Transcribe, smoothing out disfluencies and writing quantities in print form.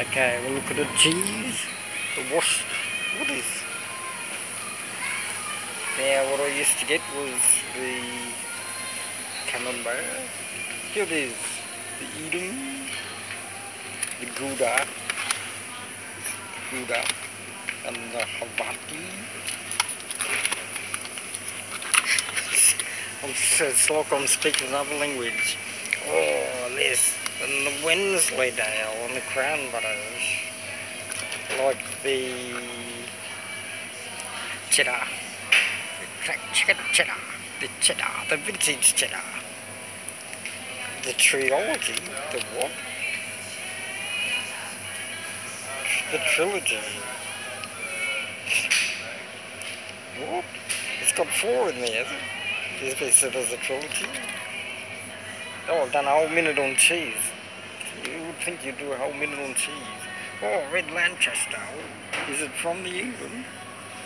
Okay, we'll look at the cheese. The wasp. What is? Now, what I used to get was the camembert. Here it is. The Edam. The Gouda. And the Havati. It's like I'm speaking another language. Oh, this. And the Wensleydale and the Crown Butters. Like the cheddar. The cheddar. The cheddar. The vintage cheddar. The trilogy. The what? The trilogy. What? It's got 4 in there, hasn't it? They said there's a trilogy. Oh, I've done a whole minute on cheese. You would think you'd do a whole minute on cheese. Oh, Red Lancaster. Is it from the England?